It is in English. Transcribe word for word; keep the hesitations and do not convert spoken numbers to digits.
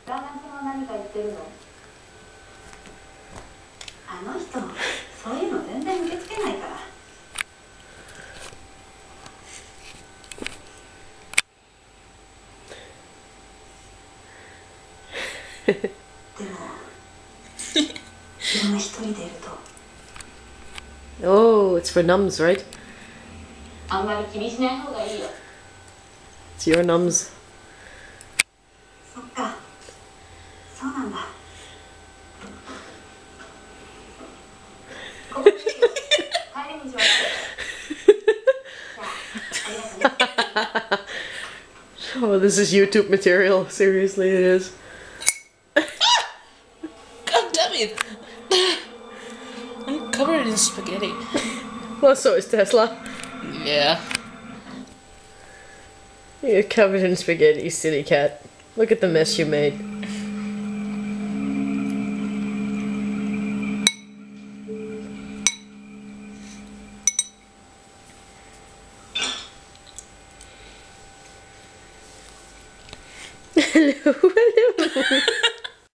旦那さんは何か言ってるの？あの人、そういうの全然受け付けないから。でも、自分が一人でいると。 Oh, it's for nums, right? あんまり気にしない方がいいよ。 It's your nums. そっか、そうなんだ。ここでいいよ。帰り道は。じゃあ、ありがとうね。 Oh, this is YouTube material. Seriously, it is. God damn it! I'm covered in spaghetti. Well, so is Tesla. Yeah. You're covered in spaghetti, silly cat. Look at the mess you made. Hello, hello.